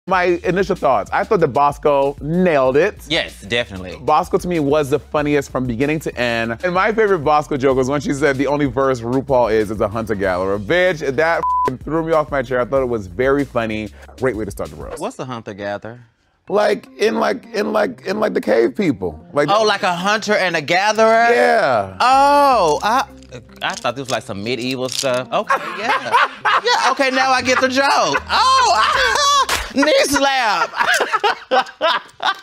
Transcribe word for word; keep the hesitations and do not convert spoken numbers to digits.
My initial thoughts, I thought that Bosco nailed it. Yes, definitely. Bosco to me was the funniest from beginning to end. And my favorite Bosco joke was when she said the only verse RuPaul is is a hunter-gatherer. Bitch, that threw me off my chair. I thought it was very funny. Great way to start the roast. What's a hunter-gatherer? Like in like in like in like the cave people. Like oh, like a hunter and a gatherer? Yeah. Oh, I I thought this was like some medieval stuff. Okay, yeah. Yeah, okay, now I get the joke. Oh, knee slap.